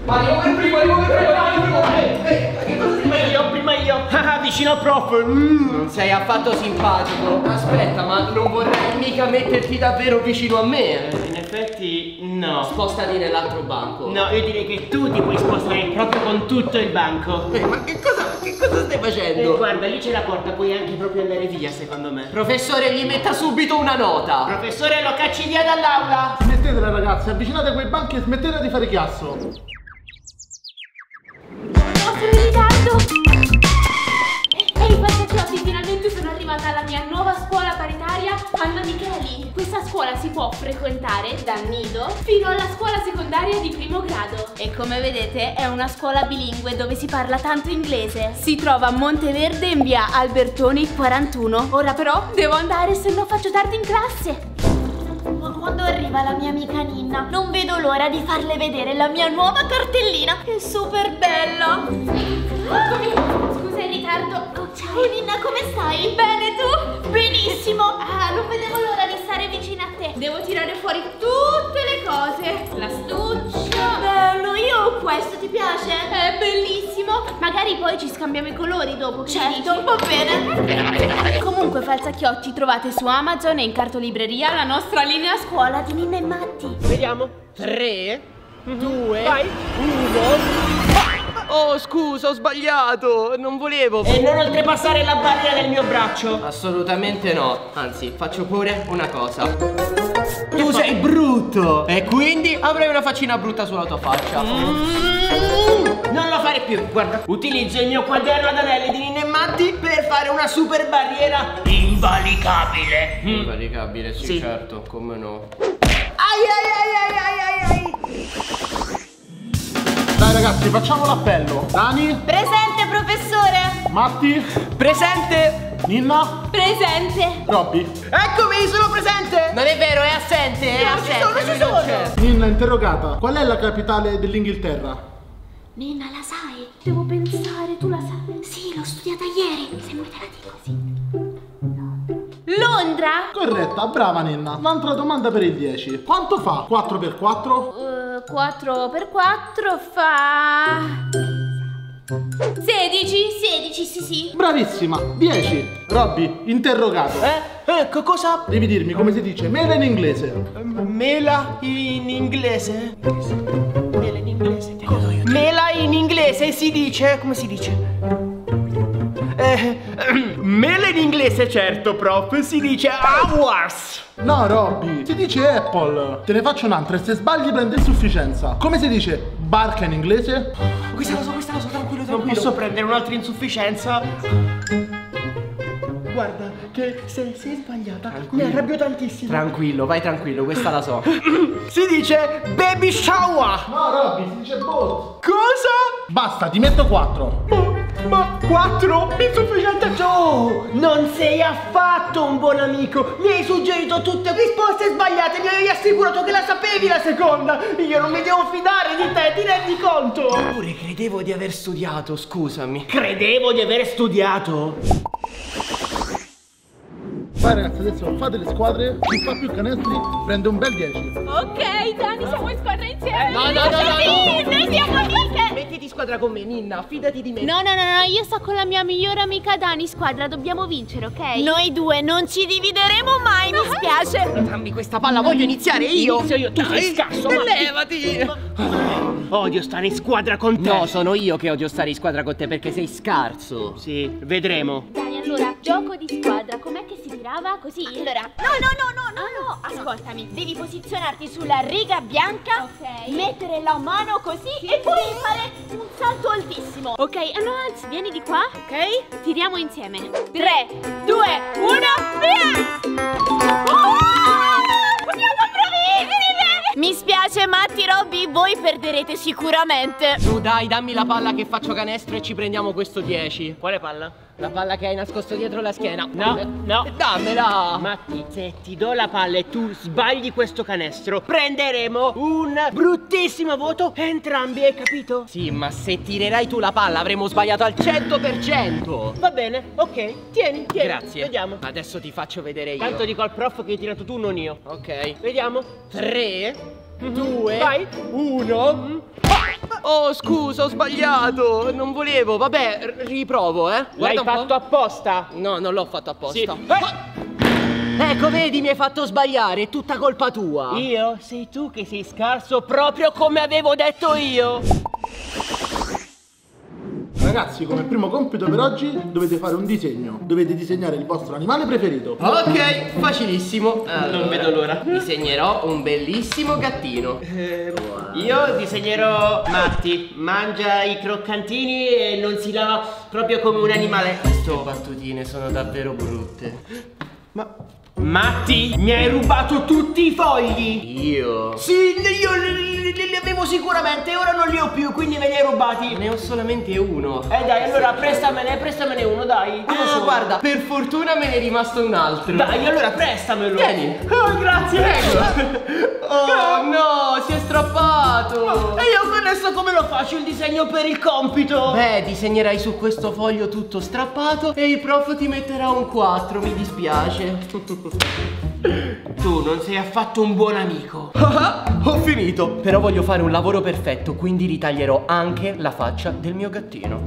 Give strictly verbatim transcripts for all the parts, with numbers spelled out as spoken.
Arrivo per primo, arrivo per primo, arrivo per primo. Che cosa prima io, prima io? Ah, vicino al prof. Mm. Non sei affatto simpatico. Aspetta, ma non vorrei mica metterti davvero vicino a me. In effetti, no. Spostati nell'altro banco. No, io direi che tu ti puoi spostare proprio con tutto il banco. Eh, ma che cosa, che cosa stai facendo? Eh, guarda, lì c'è la porta, puoi anche proprio andare via, secondo me. Professore, gli metta subito una nota. Professore, lo cacci via dall'aula. Smettetela ragazzi, avvicinate a quei banchi e smettete di fare chiasso. Sono in ritardo. Ehi, Pazzacchiotti, finalmente sono arrivata alla mia nuova scuola paritaria Anna Micheli. Questa scuola si può frequentare dal nido fino alla scuola secondaria di primo grado. E come vedete è una scuola bilingue dove si parla tanto inglese. Si trova a Monteverde in via Albertoni quarantuno. Ora però devo andare, se no faccio tardi in classe. Ma quando arriva la mia amica Ninna, non vedo l'ora di farle vedere la mia nuova cartellina. È super bella. Eccomi. Scusa il ritardo. Oh, ciao Ninna, come stai? Bene, tu? Benissimo. Ah, non vedevo l'ora di stare vicino a te. Devo tirare fuori tutte le cose. L'astuccio. Bello, io ho questo, ti piace? È bellissimo. Magari poi ci scambiamo i colori dopo. Che certo, va bene. Comunque, Falzacchiotti, trovate su Amazon e in cartolibreria la nostra linea scuola di Ninna e Matti. Vediamo. tre, due, uno. Oh, scusa, ho sbagliato. Non volevo. E non oltrepassare la barriera del mio braccio. Assolutamente no. Anzi, faccio pure una cosa. Tu sei brutto. E quindi avrai una faccina brutta sulla tua faccia. Mm. Non lo fare più. Guarda, utilizzo il mio quaderno ad anelli di Ninna e Matti per fare una super barriera invalicabile. Mm. Invalicabile, sì, sì, certo, come no. Ai ai ai ai ai ai. Dai ragazzi, facciamo l'appello. Dani? Presente, professore. Matti? Presente. Ninna? Presente. Robby? Eccomi, sono presente. Non è vero, è assente, è No, assente. ci sono, ci non sono. c'è. Ninna, interrogata. Qual è la capitale dell'Inghilterra? Ninna, la sai? Devo pensare, tu la sai? Sì, l'ho studiata ieri. Se vuoi te la dico, sì. Londra? Corretta, brava Ninna. Un'altra domanda per il dieci. Quanto fa quattro per quattro? Uh, quattro per quattro fa... sedici, sedici, sì sì. Bravissima, dieci. Robby, interrogato. Eh? Ecco, cosa? Devi dirmi come si dice mela in inglese. Mela in inglese? Mela in inglese? Mela in inglese si dice... come si dice? Eh, mela in inglese, certo, prof, si dice hours. No, Robby, si dice apple. Te ne faccio un'altra e se sbagli prende insufficienza. Come si dice barca in inglese? Questa la so, questa la so, tranquillo, tranquillo. Non posso prendere un'altra insufficienza. Guarda, che se sei sbagliata mi arrabbio tantissimo. Tranquillo, vai tranquillo, questa la so. Si dice baby shower. No, Robby, si dice boat. Cosa? Basta, ti metto quattro. Ma quattro? Insufficiente? Oh, non sei affatto un buon amico. Mi hai suggerito tutte risposte sbagliate. Mi avevi assicurato che la sapevi la seconda. Io non mi devo fidare di te, ti rendi conto? Eppure credevo di aver studiato, scusami. Credevo di aver studiato. Vai ragazzi, adesso fate le squadre. Chi fa più canestri prende un bel dieci. Ok, Dani, siamo in squadra insieme. No, no, no, no, Sì, no. noi siamo amiche. Mettiti in squadra con me, Ninna, fidati di me. No, no, no, no, io sto con la mia migliore amica Dani, squadra, dobbiamo vincere, ok? Noi due non ci divideremo mai, mi spiace. Dammi questa palla, voglio iniziare io. Inizio io, tu sei scarso, ma levati. Odio stare in squadra con te. No, sono io che odio stare in squadra con te perché sei scarso. Sì, vedremo. Dani, allora, gioco di squadra, com'è che si tirava? Così? Allora, no, no, no, no, no, no, ascoltami, devi posizionarti sulla riga bianca, ok, mettere la mano così e poi fare un salto altissimo. Ok, allora anzi, vieni di qua, ok? Tiriamo insieme. tre, due, uno, via! Oh! Siamo bravissimi! Mi spiace, Matti, Robby, voi perderete sicuramente. Tu dai, dammi la palla che faccio canestro e ci prendiamo questo dieci. Quale palla? La palla che hai nascosto dietro la schiena. No, no. Dammela. Matti, se ti do la palla e tu sbagli questo canestro, prenderemo un bruttissimo voto entrambi, hai capito? Sì, ma se tirerai tu la palla avremo sbagliato al cento per cento. Va bene, ok. Tieni, tieni. Grazie. Vediamo. Adesso ti faccio vedere io. Tanto dico al prof che hai tirato tu, non io. Ok. Vediamo. tre, due, vai, uno. Oh, scusa, ho sbagliato. Non volevo. Vabbè, r- riprovo, eh. L'hai Guarda un fatto po'. apposta? No, non l'ho fatto apposta. Sì. Eh! Ecco, vedi, mi hai fatto sbagliare. È tutta colpa tua. Io? Sei tu che sei scarso proprio come avevo detto io. Ragazzi, come primo compito per oggi dovete fare un disegno. Dovete disegnare il vostro animale preferito. Ok, facilissimo. Allora, Non vedo l'ora. Disegnerò un bellissimo gattino. Io disegnerò Matti. Mangia i croccantini e non si lava proprio come un animale. Queste battutine sono davvero brutte. Ma Matti, mi hai rubato tutti i fogli. Io? Sì, io li, li- li avevo sicuramente, ora non li ho più, quindi me li hai rubati. Ne ho solamente uno. Eh dai, allora prestamene, prestamene uno, dai. Uno Ah, solo. guarda, per fortuna me ne è rimasto un altro. Dai, allora prestamelo. Tieni. Oh, grazie. Oh no, si è strappato. E io adesso come lo faccio il disegno per il compito? Beh, disegnerai su questo foglio tutto strappato e il prof ti metterà un quattro, mi dispiace. Tu non sei affatto un buon amico. Ah, ho finito. Però voglio fare un lavoro perfetto, quindi ritaglierò anche la faccia del mio gattino.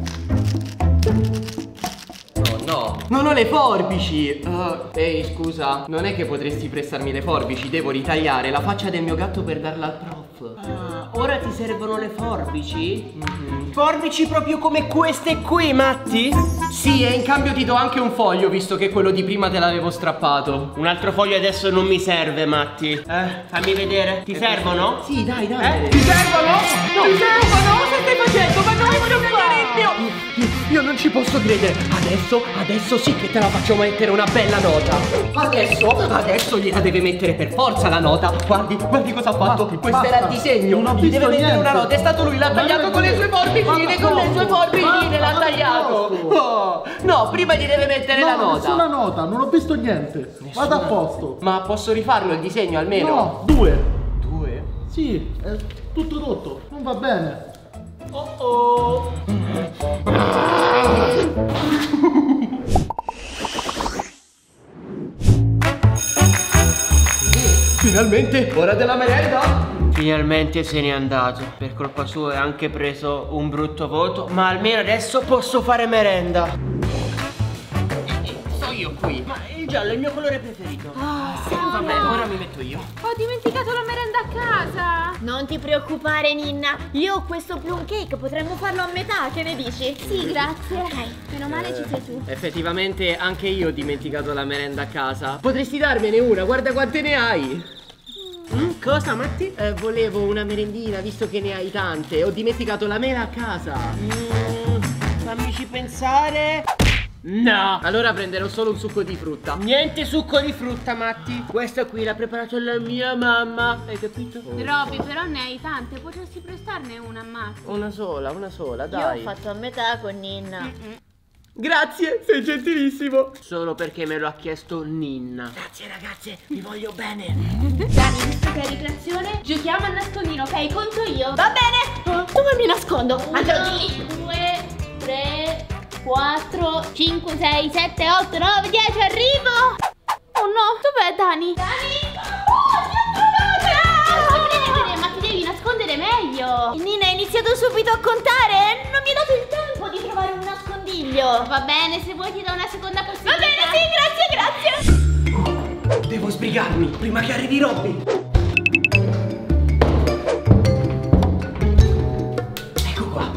Oh no, non ho le forbici. Uh, ehi, scusa, non è che potresti prestarmi le forbici? Devo ritagliare la faccia del mio gatto per darla al prof. Ah, ora ti servono le forbici? Mm-hmm. Forbici proprio come queste qui, Matti? Sì, e in cambio ti do anche un foglio, visto che quello di prima te l'avevo strappato. Un altro foglio adesso non mi serve, Matti. Eh, fammi vedere. Ti servono? Sì, dai, dai. Eh? Ti servono? No, Ti servono? cosa stai facendo? Ma non voglio prendere il mio. Io, io non ci posso credere. Adesso, adesso sì che te la faccio mettere una bella nota. Adesso, adesso gliela deve mettere per forza la nota. Guardi, guardi cosa ha fatto. Basta, Questo basta. era il disegno. Non ho Gli visto deve mettere niente. una nota. È stato lui, l'ha Ma tagliato non con le è- sue forbicine, Guarda con le sue posto. forbicine, l'ha Guarda tagliato. posto. Oh, no, prima gli deve mettere la No, nota. nessuna nota, non ho visto niente. Vada a posto. Ma posso rifarlo il disegno almeno? No, due. Due. Sì, è tutto rotto, non va bene. Oh oh. Finalmente, ora della merenda. Finalmente se n'è andato. Per colpa sua ha anche preso un brutto voto. Ma almeno adesso posso fare merenda. So io qui. Ma il giallo è il mio colore preferito. Ah, Vabbè, ora mi metto io. Ho dimenticato la merenda a casa. Non ti preoccupare, Ninna. Io ho questo plum cake, potremmo farlo a metà, che ne dici? Sì, grazie. Meno male ci sei tu. Effettivamente anche io ho dimenticato la merenda a casa. Potresti darmene una, guarda quante ne hai. Mm, cosa, Matti? Eh, volevo una merendina, visto che ne hai tante. Ho dimenticato la mela a casa. Mm, fammici pensare. No. Allora prenderò solo un succo di frutta. Niente succo di frutta, Matti. Questa qui l'ha preparata la mia mamma. Hai capito? Robby, però ne hai tante, potresti prestarne una a Matti. Una sola, una sola, Io dai. ho fatto a metà con Ninna. Grazie, sei gentilissimo. Solo perché me lo ha chiesto Ninna. Grazie ragazze, vi voglio bene. Dani, visto che è ricreazione, giochiamo a nascondino, ok? Conto io. Va bene? Dove mi nascondo? Andrò di lì. due, tre, quattro, cinque, sei, sette, otto, nove, dieci, arrivo! Oh no, dov'è Dani? Dani! Oh, ti ho trovata! Vieni, vieni, ma ti devi nascondere meglio! Ninna ha iniziato subito a contare. Non mi ha dato il tempo di trovare un nascondiglio. Va bene, se vuoi ti do una seconda Va possibilità. bene, sì, grazie, grazie. Devo sbrigarmi prima che arrivi Robby. Ecco qua.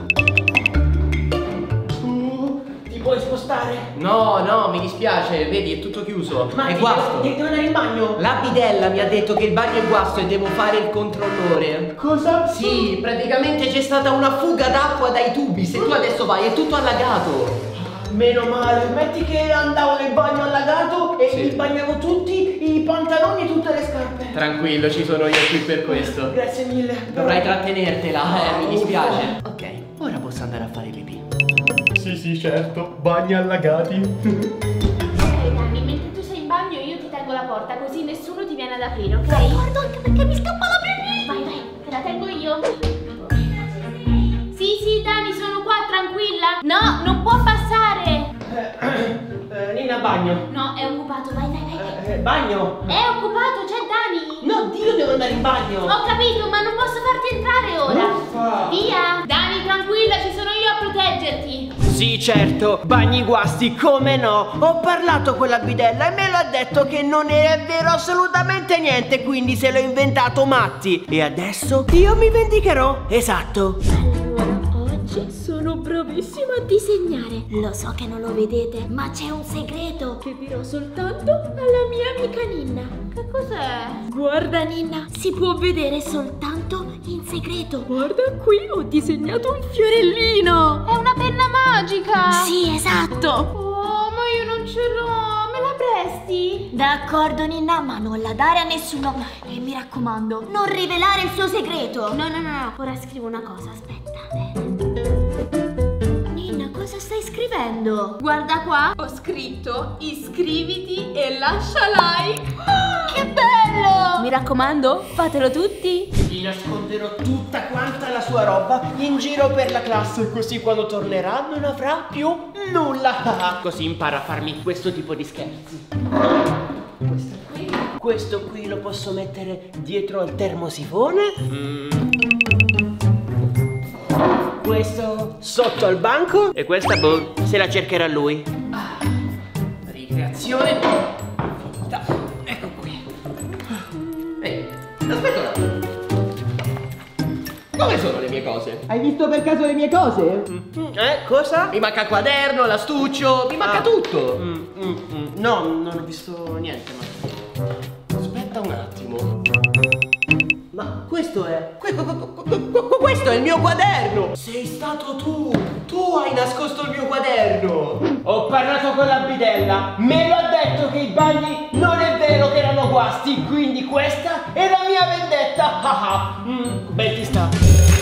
Ti puoi spostare? No, no, mi dispiace, vedi, è tutto chiuso. Ma è ti guasto. devo, devo andare in bagno. La bidella mi ha detto che il bagno è guasto e devo fare il controllore. Cosa? Sì, praticamente c'è stata una fuga d'acqua dai tubi. Se tu adesso vai è tutto allagato. Meno male, metti che andavo nel bagno allagato e Sì. mi bagnavo tutti i pantaloni e tutte le scarpe. Tranquillo, ci sono io qui per questo. Grazie mille. Dovrai trattenertela, eh, mi dispiace. Ok, ora posso andare a fare pipì. Sì, sì, certo, bagni allagati. Ok, Dani, mentre tu sei in bagno io ti tengo la porta, così nessuno ti viene ad aprire, ok? D'accordo, anche perché mi scappa la pipì. Vai, vai, te la tengo io. Sì, sì, Dani, sono qua, tranquilla. No, non può passare. Eh, Nina, bagno. No, è occupato, vai, vai, vai. Eh, bagno. È occupato, c'è Dani. No, io devo andare in bagno. Ho capito, ma non posso farti entrare ora. Uffa. Via. Dani. certo, bagni guasti, come no. Ho parlato con la bidella e me l'ha detto che non è vero assolutamente niente, quindi se l'ho inventato Matti. E adesso io mi vendicherò, esatto. Allora, oggi sono bravissima a disegnare. Lo so che non lo vedete, ma c'è un segreto che dirò soltanto alla mia amica Ninna. Che cos'è? Guarda Ninna, si può vedere soltanto in segreto. Guarda qui, ho disegnato un fiorellino. È una penna magica. Sì, esatto. Oh, ma io non ce l'ho. Me la presti? D'accordo Ninna, ma non la dare a nessuno. E mi raccomando, non rivelare il suo segreto. No, no, no, no. Ora scrivo una cosa, aspetta. Ninna, cosa stai scrivendo? Guarda qua, ho scritto iscriviti e lascia like. Oh, che bello! Mi raccomando, fatelo tutti. Gli nasconderò tutta quanta la sua roba in giro per la classe, così quando tornerà non avrà più nulla. Così impara a farmi questo tipo di scherzi. Questo qui, questo qui lo posso mettere dietro al termosifone. Mm. Questo sotto al banco. E questa, boh, se la cercherà lui. Ah, ricreazione finita. Ecco qui. Ehi, aspetta un attimo. Dove sono le mie cose? Hai visto per caso le mie cose? Mm. Eh, cosa? Mi manca il quaderno, l'astuccio, mi manca Ah. tutto. Mm, mm, mm. No, non ho visto niente, ma... Aspetta un attimo. Ma questo è... Que- que- que- que- Questo è il mio quaderno! Sei stato tu! Tu hai nascosto il mio quaderno! Ho parlato con la bidella, me lo ha detto che i bagni non è vero che erano guasti, quindi questa è la mia vendetta! mm, bel ti sta!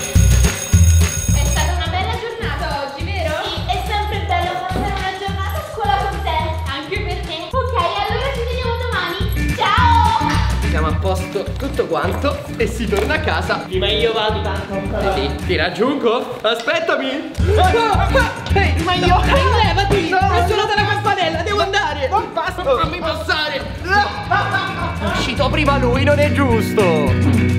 È stata una bella giornata oggi, vero? Sì, è sempre bello passare una giornata a scuola con te. Anche per me. Ok, allora ci vediamo domani. Ciao! Siamo a posto tutto quanto e si torna a casa. Prima io vado tanto. Eh sì, ti raggiungo? Aspettami! Ehi, ma io... Dai, levati! No, È suonata la campanella, devo andare! Non passo! Fammi passare! È uscito prima lui, non è giusto!